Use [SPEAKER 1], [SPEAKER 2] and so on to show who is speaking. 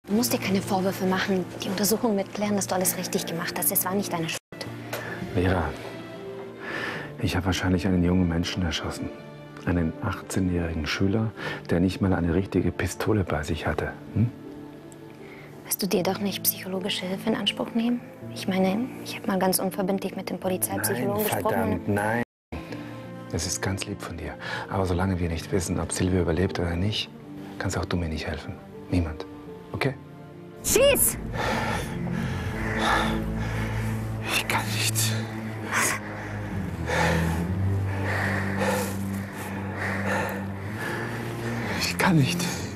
[SPEAKER 1] Du musst dir keine Vorwürfe machen. Die Untersuchung wird klären, dass du alles richtig gemacht hast. Es war nicht deine Schuld.
[SPEAKER 2] Vera, ich habe wahrscheinlich einen jungen Menschen erschossen. Einen 18-jährigen Schüler, der nicht mal eine richtige Pistole bei sich hatte. Hm?
[SPEAKER 1] Wirst du dir doch nicht psychologische Hilfe in Anspruch nehmen? Ich meine, ich habe mal ganz unverbindlich mit dem Polizeipsychologen gesprochen.
[SPEAKER 2] Verdammt, nein. Das ist ganz lieb von dir. Aber solange wir nicht wissen, ob Silvia überlebt oder nicht, kannst auch du mir nicht helfen. Niemand. Okay?
[SPEAKER 1] Schieß!
[SPEAKER 2] Ich kann nicht. Ich kann nicht.